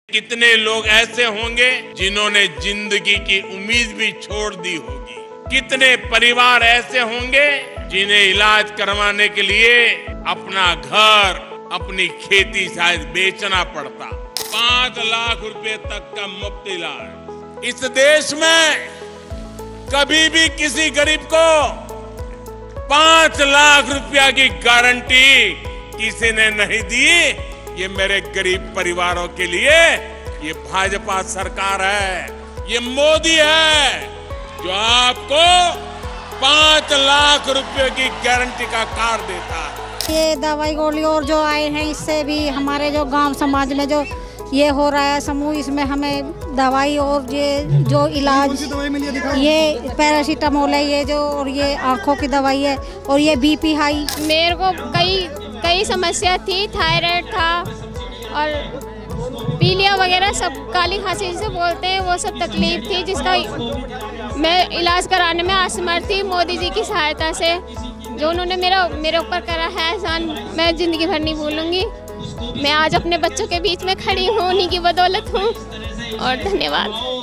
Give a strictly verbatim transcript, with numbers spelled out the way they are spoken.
कितने लोग ऐसे होंगे जिन्होंने जिंदगी की उम्मीद भी छोड़ दी होगी। कितने परिवार ऐसे होंगे जिन्हें इलाज करवाने के लिए अपना घर, अपनी खेती शायद बेचना पड़ता। पांच लाख रुपए तक का मुफ्त इलाज इस देश में कभी भी किसी गरीब को पांच लाख रुपया की गारंटी किसी ने नहीं दी। ये मेरे गरीब परिवारों के लिए ये भाजपा सरकार है, ये मोदी है जो आपको पांच लाख रुपए की गारंटी का कार्ड देता है। ये दवाई गोली और जो आए हैं इससे भी हमारे जो गांव समाज में जो ये हो रहा है समूह, इसमें हमें दवाई और ये जो इलाज ये पैरासीटामोल है, ये जो और ये आंखों की दवाई है और ये बीपी हाई। मेरे को कई कई समस्या थी, थायराइड था और पीलिया वगैरह सब, काली खांसी जिसे बोलते हैं वो सब तकलीफ थी, जिसका मैं इलाज कराने में असमर्थ थी। मोदी जी की सहायता से जो उन्होंने मेरा मेरे ऊपर करा है एहसान, मैं जिंदगी भर नहीं भूलूंगी। मैं आज अपने बच्चों के बीच में खड़ी हूँ, उन्हीं की बदौलत हूँ और धन्यवाद।